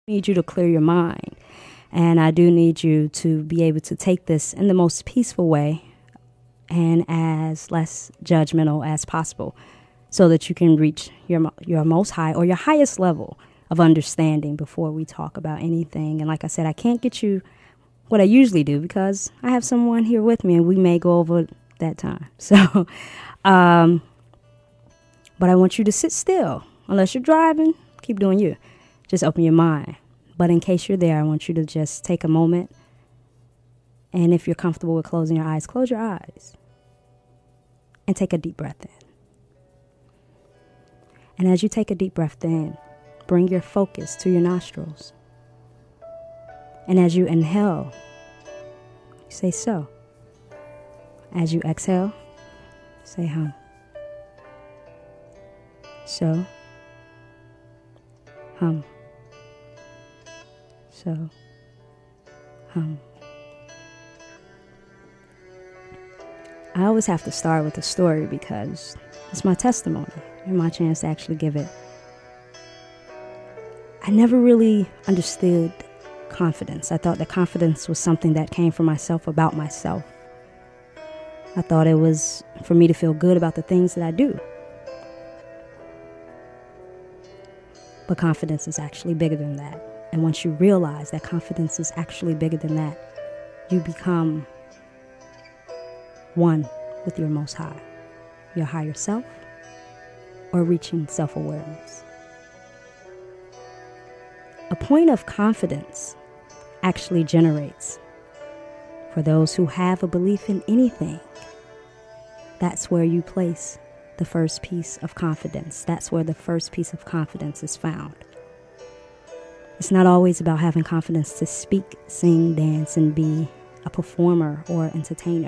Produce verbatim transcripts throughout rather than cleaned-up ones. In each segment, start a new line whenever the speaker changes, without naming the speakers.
need you to clear your mind. And I do need you to be able to take this in the most peaceful way and as less judgmental as possible so that you can reach your your most high or your highest level of understanding before we talk about anything. And like I said, I can't get you what I usually do because I have someone here with me and we may go over that time. So, um, but I want you to sit still. Unless you're driving, keep doing you. Just open your mind. But in case you're there, I want you to just take a moment. And if you're comfortable with closing your eyes, close your eyes. And take a deep breath in. And as you take a deep breath in, bring your focus to your nostrils. And as you inhale, you say so. As you exhale, say hum. So, hum. So, hum. I always have to start with a story because it's my testimony and my chance to actually give it. I never really understood confidence. I thought that confidence was something that came from myself, about myself. I thought it was for me to feel good about the things that I do. But confidence is actually bigger than that. And once you realize that confidence is actually bigger than that, you become one with your most high, your higher self, or reaching self-awareness. A point of confidence actually generates, for those who have a belief in anything, that's where you place the first piece of confidence. That's where the first piece of confidence is found. It's not always about having confidence to speak, sing, dance, and be a performer or entertainer.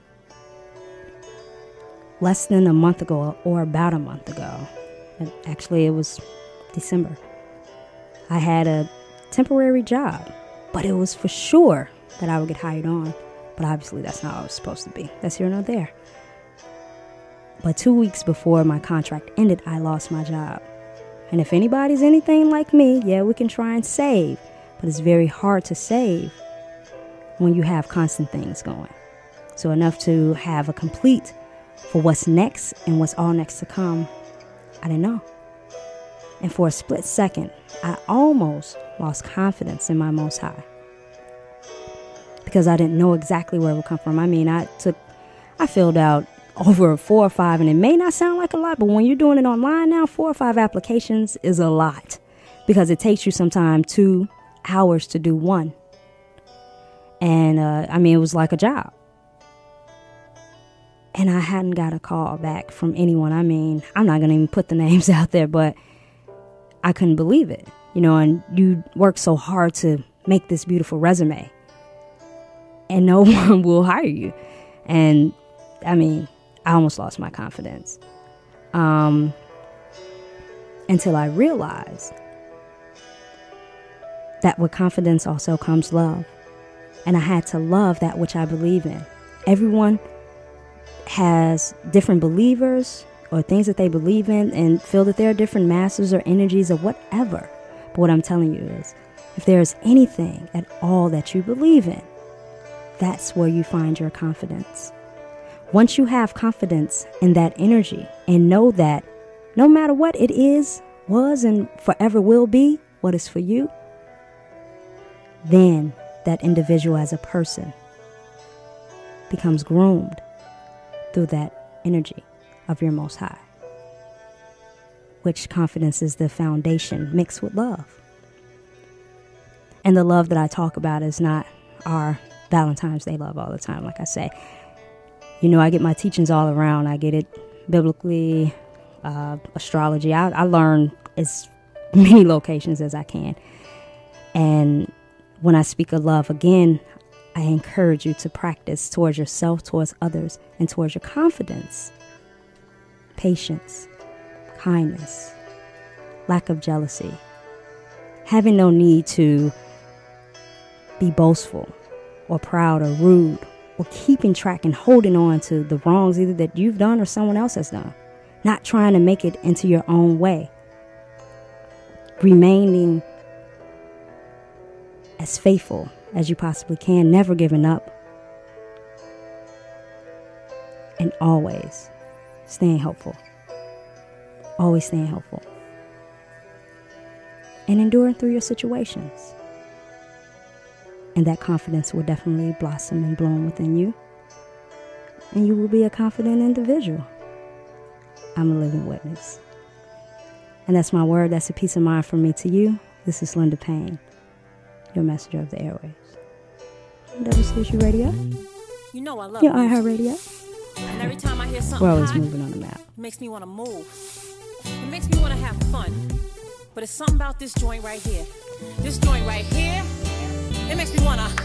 Less than a month ago, or about a month ago, and actually it was December, I had a temporary job, but it was for sure that I would get hired on. But obviously that's not how it was supposed to be. That's here nor there. But two weeks before my contract ended, I lost my job. And if anybody's anything like me, yeah, we can try and save. But it's very hard to save when you have constant things going. So enough to have a complete for what's next and what's all next to come, I didn't know. And for a split second, I almost lost confidence in my Most High. Because I didn't know exactly where it would come from. I mean, I took, I filled out over four or five, and it may not sound like a lot, but when you're doing it online now, four or five applications is a lot because it takes you sometimes two hours to do one. And uh, I mean, it was like a job. And I hadn't got a call back from anyone. I mean, I'm not going to even put the names out there, but I couldn't believe it. You know, and you work so hard to make this beautiful resume and no one will hire you. And I mean, I almost lost my confidence um, until I realized that with confidence also comes love. And I had to love that which I believe in. Everyone has different believers or things that they believe in and feel that there are different masters or energies or whatever. But what I'm telling you is, if there is anything at all that you believe in, that's where you find your confidence. Once you have confidence in that energy and know that no matter what it is, was, and forever will be, what is for you, then that individual as a person becomes groomed through that energy of your Most High, which confidence is the foundation mixed with love. And the love that I talk about is not our Valentine's Day love all the time, like I say. You know, I get my teachings all around. I get it biblically, uh, astrology. I, I learn as many locations as I can. And when I speak of love, again, I encourage you to practice towards yourself, towards others, and towards your confidence, patience, kindness, lack of jealousy, having no need to be boastful or proud or rude, or keeping track and holding on to the wrongs either that you've done or someone else has done. Not trying to make it into your own way. Remaining as faithful as you possibly can, never giving up, and always staying helpful. Always staying helpful. And enduring through your situations. And that confidence will definitely blossom and bloom within you. And you will be a confident individual. I'm a living witness. And that's my word. That's a peace of mind from me to you. This is Linda Payne, your messenger of the airwaves. W C S U Radio.
You know I love
your iHeartRadio.
And every time I hear something
We're always
hot,
moving on the map.
it makes me want to move. It makes me want to have fun. But it's something about this joint right here. This joint right here, it makes me want to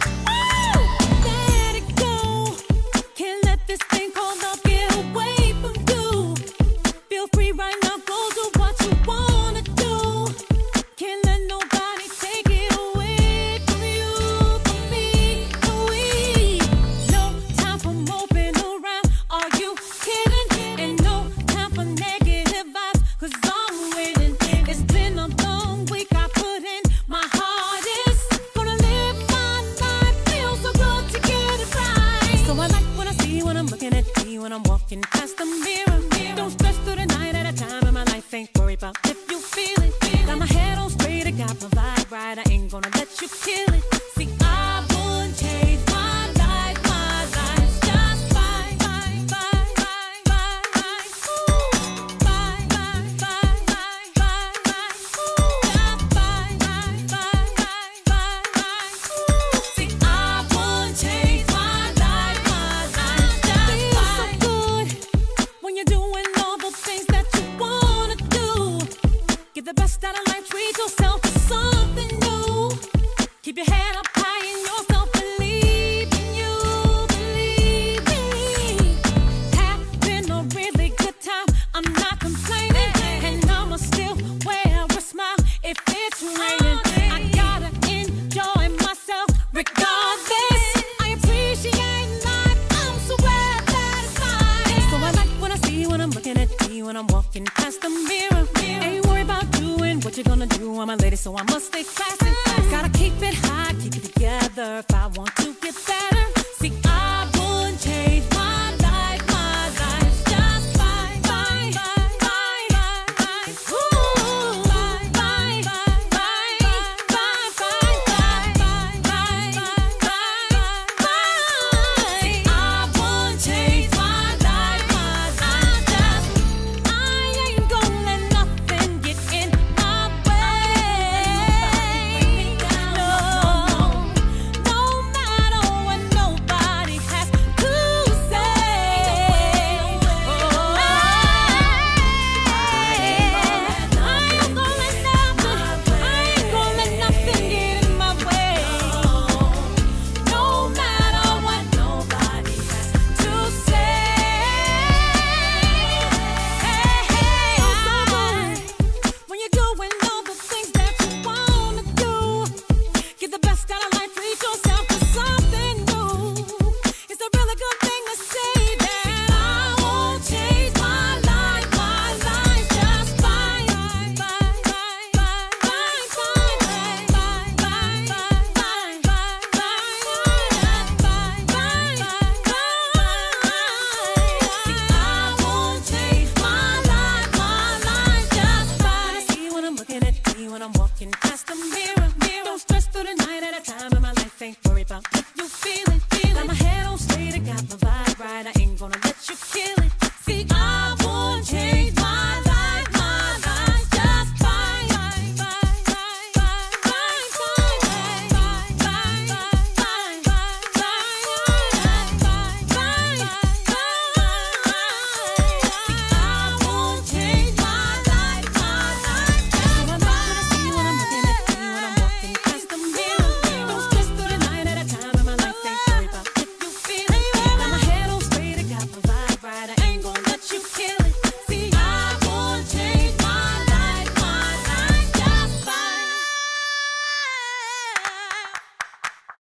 let it go. Can't let this thing called love get away from you. Feel free right now, go do what you want to do. Can't let nobody take it away from you, from me, from we. No time for moping around, are you kidding? And no time for negative vibes, cause I'm waiting. It's been a long week, I put in my hardest. Gonna live my life, feel so good to get it right. So I like what I see when I'm looking at me, when I'm walking past the mirror. Don't stress through the night at a time in my life, ain't worried about if you feel it. Got my head on straight, I got my vibe right, I ain't gonna let you kill it. See, I wouldn't change my life, my life's just fine, fine, fine, fine, fine, fine. Ooh, fine, fine, fine, fine, fine, fine. Ooh, just fine, fine, fine, fine, fine, fine. Ooh, see, I wouldn't change my life, my life's just fine. Feels so good when you're doing all the things that you wanna do. Get the best out of life, treat yourself to something new. Keep your head up high in yourself, believe in you, believe me. Having a really good time, I'm not complaining. And I'ma still wear a smile if it's raining. I gotta enjoy myself regardless. I appreciate life, I'm so glad that it's fine. So I like what I see when I'm looking at me, when I'm walking past the mirror. Ain't worried about doing what you're gonna do, I'm a lady, so I must stay classy. Gotta keep it high, keep it together if I want to get better.